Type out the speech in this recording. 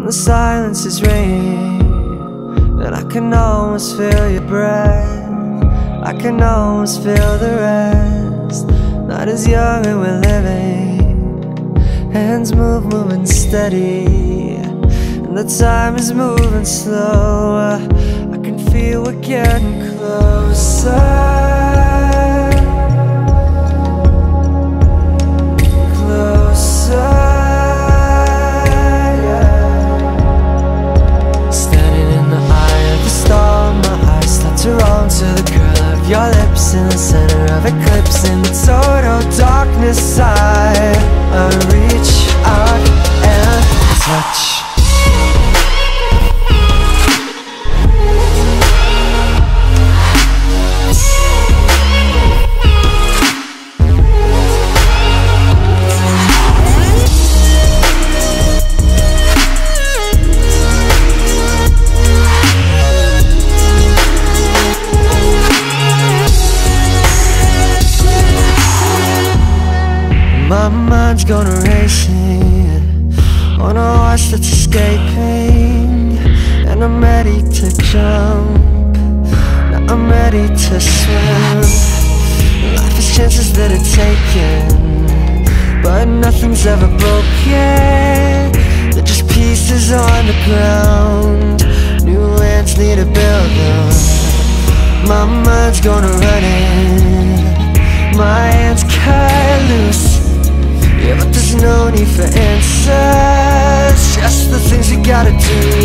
the silence is ringing, and I can almost feel your breath. I can almost feel the rest. Not as young and we're living, hands moving steady, and the time is moving slow. I can feel we're getting closer. To the curl of your lips in the center of eclipse, in the total darkness I reach out and touch. My mind's gone racing on a horse that's escaping, and I'm ready to jump, now I'm ready to swim. Life is chances that are taken, but nothing's ever broken. They're just pieces on the ground, new lands need to build them. My mind's gonna run it, my hands cut loose. Yeah, but there's no need for answers, just the things you gotta do.